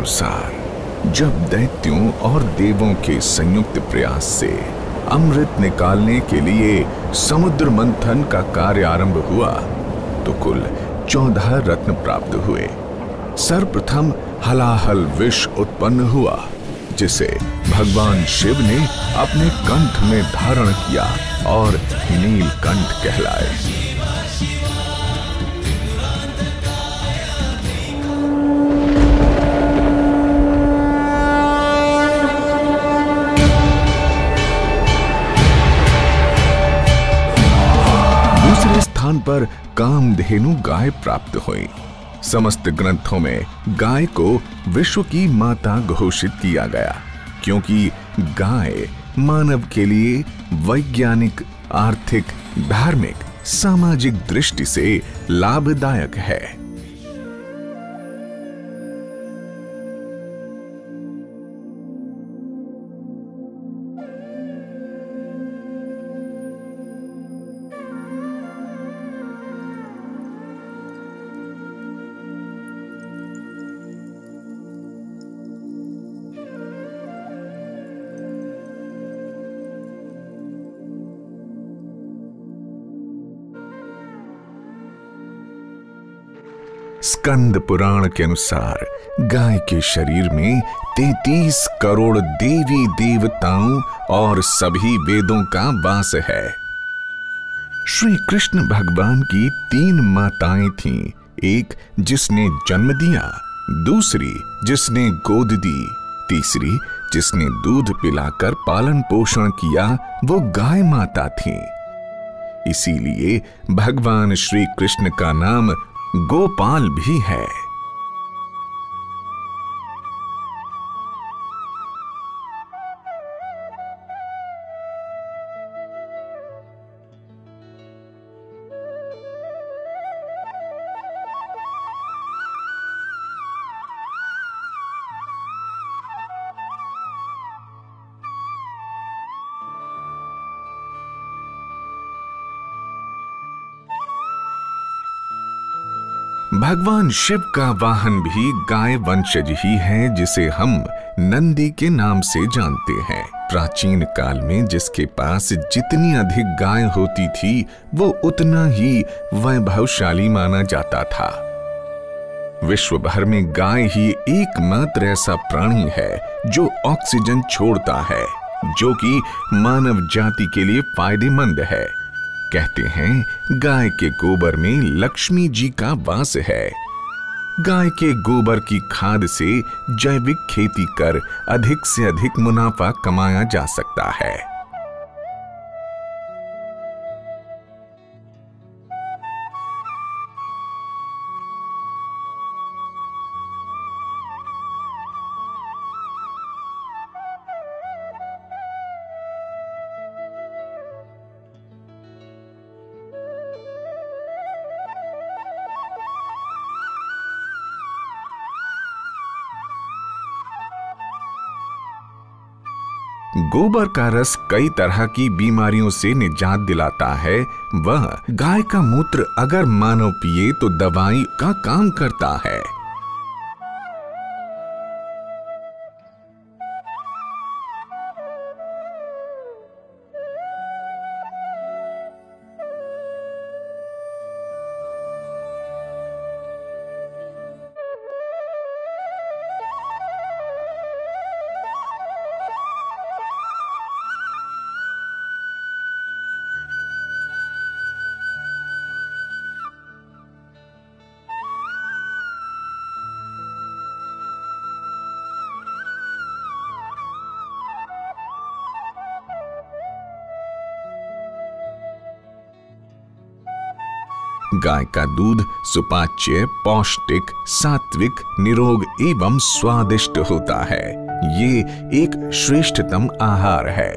अनुसार जब दैत्यों और देवों के संयुक्त प्रयास से अमृत निकालने के लिए समुद्र मंथन का कार्य आरंभ हुआ तो कुल 14 रत्न प्राप्त हुए। सर्वप्रथम हलाहल विष उत्पन्न हुआ, जिसे भगवान शिव ने अपने कंठ में धारण किया और नीलकंठ कहलाए। दूसरे स्थान पर कामधेनु गाय प्राप्त हुई। समस्त ग्रंथों में गाय को विश्व की माता घोषित किया गया, क्योंकि गाय मानव के लिए वैज्ञानिक, आर्थिक, धार्मिक, सामाजिक दृष्टि से लाभदायक है। स्कंद पुराण के अनुसार गाय के शरीर में 33 करोड़ देवी देवताओं और सभी वेदों का वास है। श्री कृष्ण भगवान की 3 माताएं थीं, एक जिसने जन्म दिया, दूसरी जिसने गोद दी, तीसरी जिसने दूध पिलाकर पालन पोषण किया, वो गाय माता थी। इसीलिए भगवान श्री कृष्ण का नाम गोपाल भी है। भगवान शिव का वाहन भी गाय वंशज ही है, जिसे हम नंदी के नाम से जानते हैं। प्राचीन काल में जिसके पास जितनी अधिक गाय होती थी, वो उतना ही वैभवशाली माना जाता था। विश्व भर में गाय ही एकमात्र ऐसा प्राणी है जो ऑक्सीजन छोड़ता है, जो कि मानव जाति के लिए फायदेमंद है। कहते हैं गाय के गोबर में लक्ष्मी जी का वास है। गाय के गोबर की खाद से जैविक खेती कर अधिक से अधिक मुनाफा कमाया जा सकता है। गोबर का रस कई तरह की बीमारियों से निजात दिलाता है। वह गाय का मूत्र अगर मानव पिए तो दवाई का काम करता है। गाय का दूध सुपाच्य, पौष्टिक, सात्विक, निरोग एवं स्वादिष्ट होता है। ये एक श्रेष्ठतम आहार है।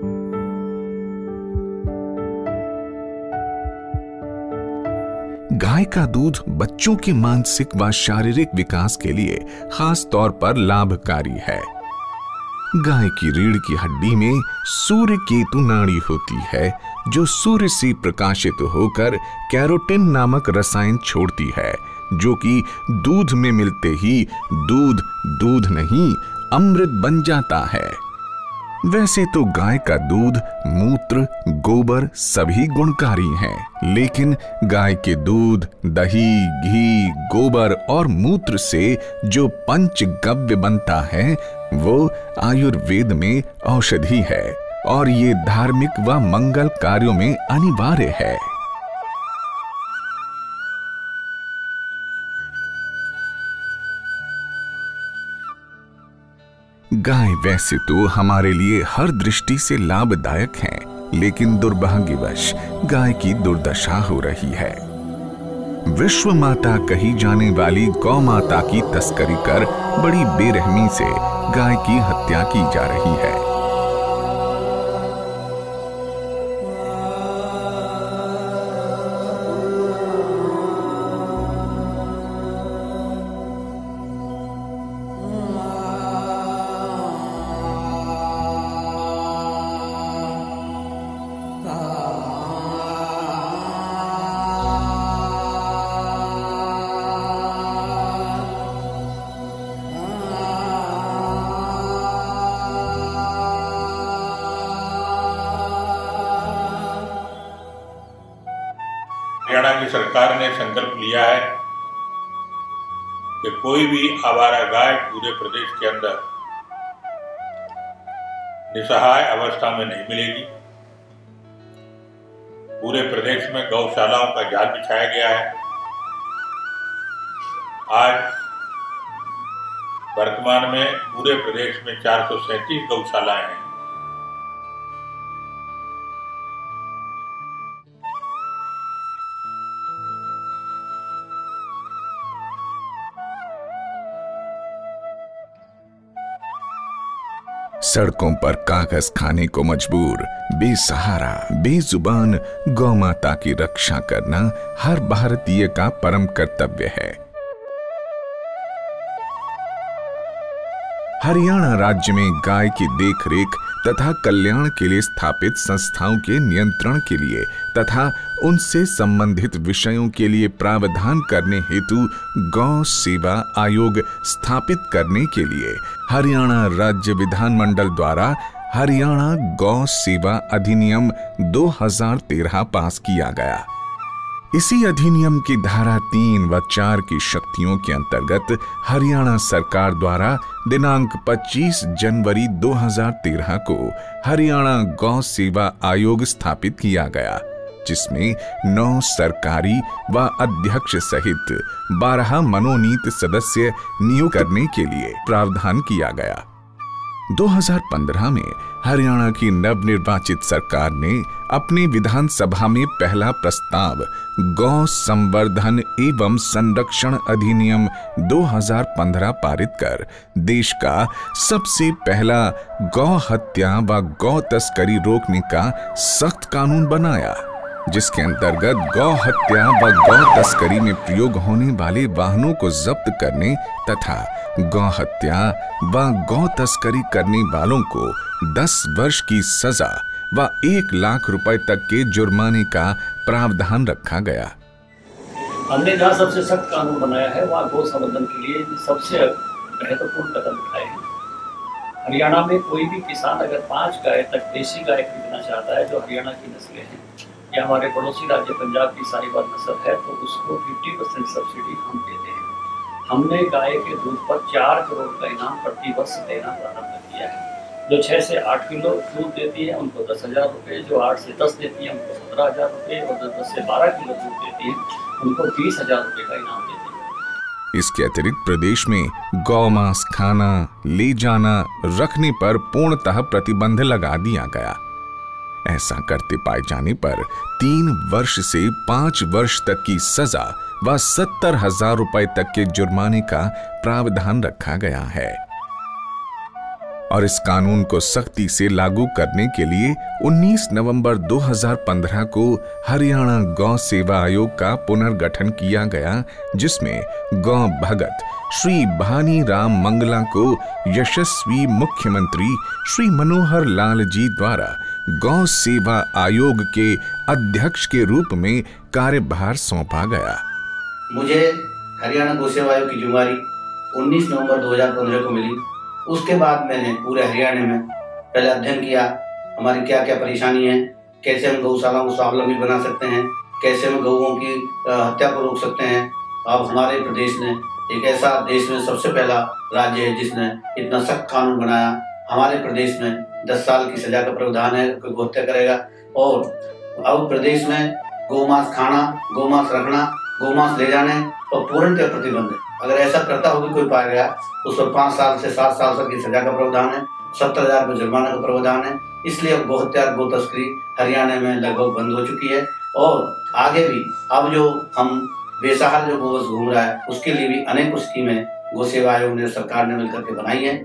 गाय गाय का दूध बच्चों के मानसिक व शारीरिक विकास के लिए खास तौर पर लाभकारी है। गाय की रीढ़ की हड्डी में सूर्य केतु नाड़ी होती है, जो सूर्य से प्रकाशित होकर कैरोटीन नामक रसायन छोड़ती है, जो कि दूध में मिलते ही दूध नहीं अमृत बन जाता है। वैसे तो गाय का दूध, मूत्र, गोबर सभी गुणकारी हैं, लेकिन गाय के दूध, दही, घी, गोबर और मूत्र से जो पंचगव्य बनता है वो आयुर्वेद में औषधि है और ये धार्मिक व मंगल कार्यों में अनिवार्य है। गाय वैसे तो हमारे लिए हर दृष्टि से लाभदायक है, लेकिन दुर्भाग्यवश गाय की दुर्दशा हो रही है। विश्व माता कही जाने वाली गौ माता की तस्करी कर बड़ी बेरहमी से गाय की हत्या की जा रही है। हरियाणा की सरकार ने संकल्प लिया है कि कोई भी आवारा गाय पूरे प्रदेश के अंदर निसहाय अवस्था में नहीं मिलेगी। पूरे प्रदेश में गौशालाओं का जाल बिछाया गया है। आज वर्तमान में पूरे प्रदेश में 437 गौशालाएं हैं। सड़कों पर कागज खाने को मजबूर, बेसहारा, बेजुबान गौ माता की रक्षा करना हर भारतीय का परम कर्तव्य है। हरियाणा राज्य में गाय की देखरेख तथा कल्याण के लिए स्थापित संस्थाओं के नियंत्रण के लिए तथा उनसे संबंधित विषयों के लिए प्रावधान करने हेतु गौ सेवा आयोग स्थापित करने के लिए हरियाणा राज्य विधानमंडल द्वारा हरियाणा गौ सेवा अधिनियम 2013 पास किया गया। इसी अधिनियम की धारा 3 व 4 की शक्तियों के अंतर्गत हरियाणा सरकार द्वारा दिनांक 25 जनवरी 2013 को हरियाणा गौ सेवा आयोग स्थापित किया गया, जिसमें 9 सरकारी व अध्यक्ष सहित 12 मनोनीत सदस्य नियुक्त करने के लिए प्रावधान किया गया। 2015 में हरियाणा की नवनिर्वाचित सरकार ने अपने विधानसभा में पहला प्रस्ताव गौ संवर्धन एवं संरक्षण अधिनियम 2015 पारित कर देश का सबसे पहला गौ हत्या व गौ तस्करी रोकने का सख्त कानून बनाया, जिसके अंतर्गत गौ हत्या व गौ तस्करी में प्रयोग होने वाले वाहनों को जब्त करने तथा गौ हत्या व गौ तस्करी करने वालों को 10 वर्ष की सजा व 1 लाख रुपए तक के जुर्माने का प्रावधान रखा गया। हमने जहाँ सबसे सख्त कानून बनाया है वहाँ गौ संवर्धन के लिए सबसे महत्वपूर्ण कदम उठाए हैं। हरियाणा में कोई भी किसान अगर 5 गाय तक देशी गाय खरीदना चाहता है जो हरियाणा की नस्लें हैं या हमारे पड़ोसी राज्य पंजाब की साहिवाल नस्ल है, तो उसको 50% सब्सिडी हम देते हैं। हमने गाय के दूध पर 4 करोड़ का इनाम प्रति वर्ष देना प्रारंभ किया है। जो 6 से 8 किलो दूध देती है उनको 10,000 रुपये, जो 8 से 10 देती है उनको 15,000 रुपये और जो 10 से 12 किलो दूध देती है उनको 20,000 रुपये का इनाम देते हैं। इसके अतिरिक्त प्रदेश में गौ मांस खाना, ले जाना, रखने पर पूर्णतः प्रतिबंध लगा दिया गया। ऐसा करते पाए जाने पर 3 वर्ष से 5 वर्ष तक की सजा व 70,000 रुपए तक के जुर्माने का प्रावधान रखा गया है। और इस कानून को सख्ती से लागू करने के लिए 19 नवंबर 2015 को हरियाणा गौ सेवा आयोग का पुनर्गठन किया गया, जिसमें गौ भगत श्री भानी राम मंगला को यशस्वी मुख्यमंत्री श्री मनोहर लाल जी द्वारा गौ सेवा आयोग के अध्यक्ष के रूप में कार्यभार सौंपा गया। मुझे हरियाणा गौ सेवा आयोग की जिम्मेदारी 19 नवंबर 2015 को मिली। उसके बाद मैंने पूरे हरियाणा में पहले अध्ययन किया, हमारी क्या क्या परेशानी है, कैसे हम गौशालाओं को स्वावलंबी बना सकते हैं, कैसे हम गौओं की हत्या को रोक सकते हैं। अब हमारे प्रदेश ने एक ऐसा देश में सबसे पहला राज्य है जिसने इतना सख्त कानून बनाया। हमारे प्रदेश में 10 साल की सजा का प्रावधान है, कोई गौ हत्या करेगा। और अब प्रदेश में गौमांस खाना, गौमांस रखना, गौमांस ले जाने और पूर्णतः प्रतिबंध है। अगर ऐसा करता हो भी कोई पाया गया तो उस पर 5 साल से 7 साल तक की सजा का प्रावधान है, 70,000 रुपये जुर्माना का प्रावधान है। इसलिए अब गौ हत्या, गौ तस्करी हरियाणा में लगभग बंद हो चुकी है। और आगे भी अब जो हम बेसहारा जो गोवंश घूम रहा है उसके लिए भी अनेक स्कीमें गौ सेवा आयोग ने, सरकार ने मिलकर के बनाई है।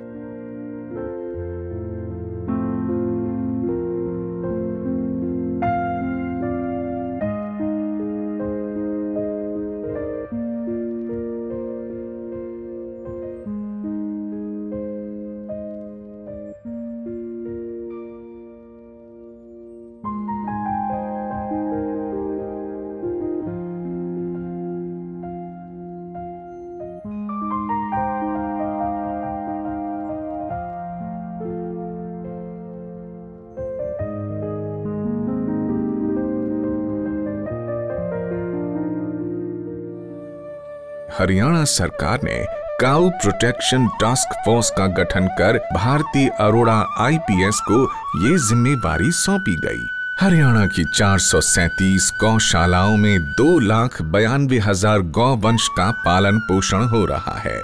हरियाणा सरकार ने काऊ प्रोटेक्शन टास्क फोर्स का गठन कर भारती अरोड़ा आईपीएस को ये जिम्मेवारी सौंपी गई। हरियाणा की 437 गौशालाओं में 2,92,000 गौवंश का पालन पोषण हो रहा है।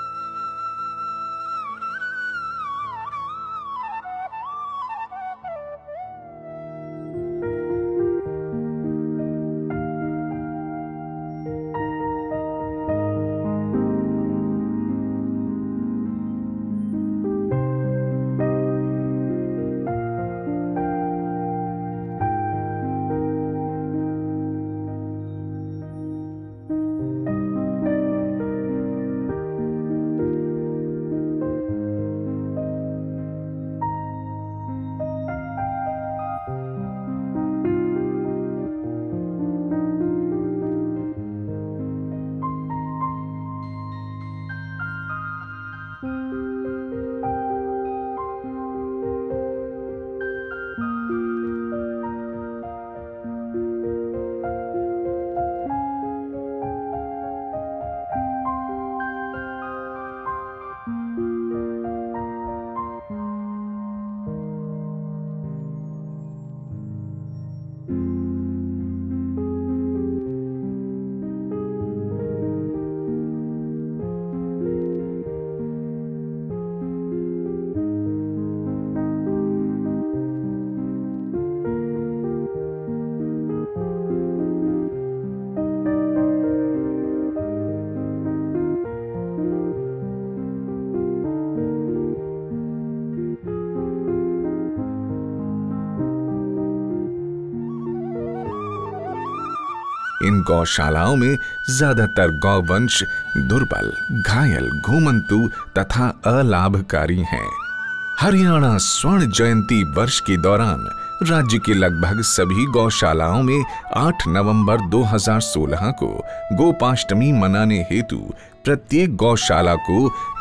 इन गौशालाओं में ज्यादातर गौवंश दुर्बल, घायल, घुमंतु तथा अलाभकारी हैं। हरियाणा स्वर्ण जयंती वर्ष के दौरान राज्य के लगभग सभी गौशालाओं में 8 नवंबर 2016 को गोपाष्टमी मनाने हेतु प्रत्येक गौशाला को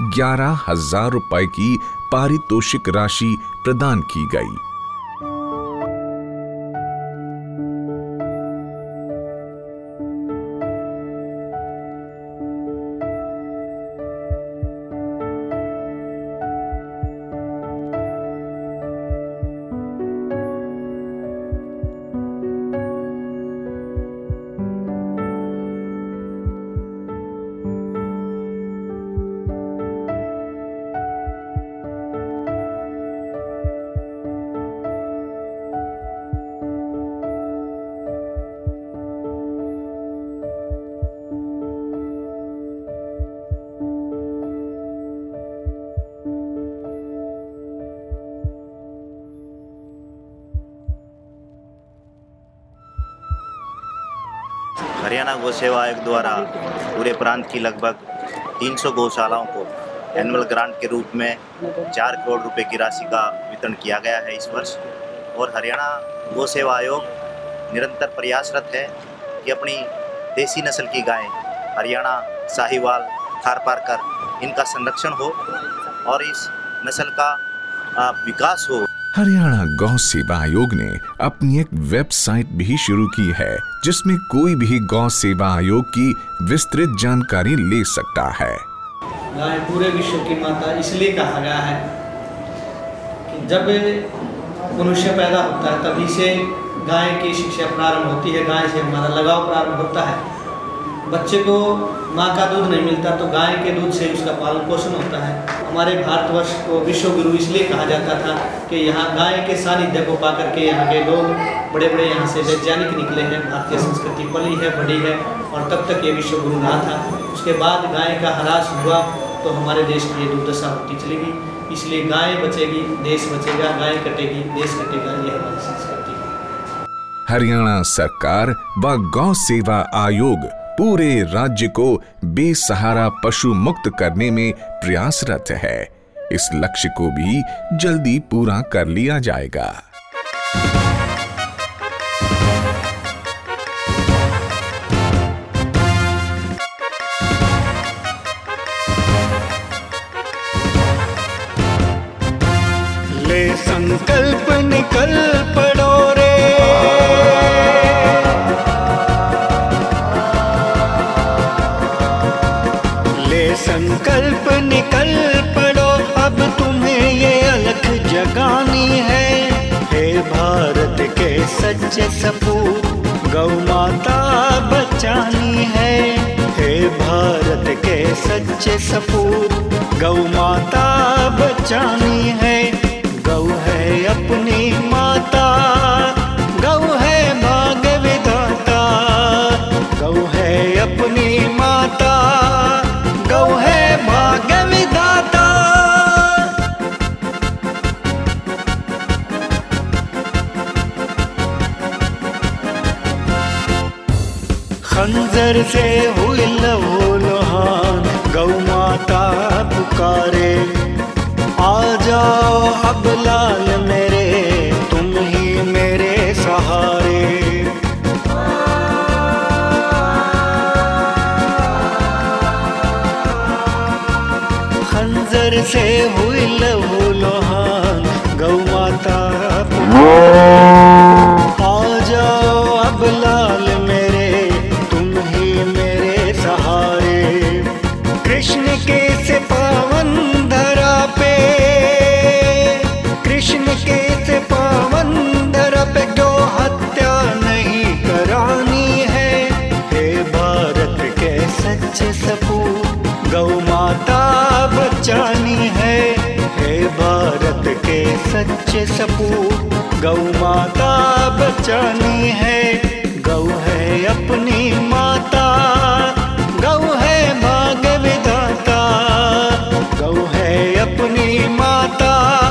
11,000 रुपए की पारितोषिक राशि प्रदान की गई। हरियाणा गौ सेवा आयोग द्वारा पूरे प्रांत की लगभग 300 गौशालाओं को एनुअल ग्रांट के रूप में 4 करोड़ रुपए की राशि का वितरण किया गया है इस वर्ष। और हरियाणा गौ सेवा आयोग निरंतर प्रयासरत है कि अपनी देसी नस्ल की गायें हरियाणा साहिवाल थारपारकर इनका संरक्षण हो और इस नस्ल का विकास हो। हरियाणा गौ सेवा आयोग ने अपनी एक वेबसाइट भी शुरू की है जिसमें कोई भी गौ सेवा आयोग की विस्तृत जानकारी ले सकता है। गाय पूरे विश्व की माता इसलिए कहा गया है कि जब मनुष्य पैदा होता है तभी से गाय की शिक्षा प्रारंभ होती है, गाय से हमारा लगाव प्रारंभ होता है। बच्चे को माँ का दूध नहीं मिलता तो गाय के दूध से उसका पालन पोषण होता है। हमारे भारतवर्ष को विश्व गुरु इसलिए कहा जाता था कि यहाँ गाय के सानिध्य को पाकर के यहाँ के लोग बड़े बड़े यहाँ से वैज्ञानिक निकले हैं। भारतीय संस्कृति पली है, बढ़ी है और तब तक ये विश्व गुरु रहा था। उसके बाद गाय का ह्रास हुआ तो हमारे देश की ये दुर्दशा होती चलेगी। इसलिए गाय बचेगी देश बचेगा, गाय कटेगी देश कटेगा, ये हमारी संस्कृति है। हरियाणा सरकार व गौ सेवा आयोग पूरे राज्य को बेसहारा पशु मुक्त करने में प्रयासरत है। इस लक्ष्य को भी जल्दी पूरा कर लिया जाएगा। ले संकल्प निकल पड़ो रे, संकल्प निकल पड़ो, अब तुम्हें ये अलख जगानी है। हे भारत के सच्चे सपूत, गौ माता बचानी है। हे भारत के सच्चे सपूत, गौ माता बचानी है। गौ है अपनी माता, गौ है भाग्य विधाता, गौ है अपनी माता, गौ है भाग्य विधाता। खंजर से हुई लहूलुहान, गौ माता पुकारे। आ जाओ अब लाल मेरे, तुम ही मेरे सहारे। खंजर से हुई लहूलुहान, गौ माता आ जाओ अब लाल मेरे, तुम ही मेरे सहारे। कृष्ण के से पावन धरा पे, कृष्ण के से पावन धरा पे जो हत्या नहीं करानी है। हे भारत के सच्चे सपूत, गौ माता बचानी है। हे भारत के सच्चे सपूत, गौ माता बचानी है। गौ है अपनी माता, गौ है भाग्य विधाता, गौ है अपनी माता।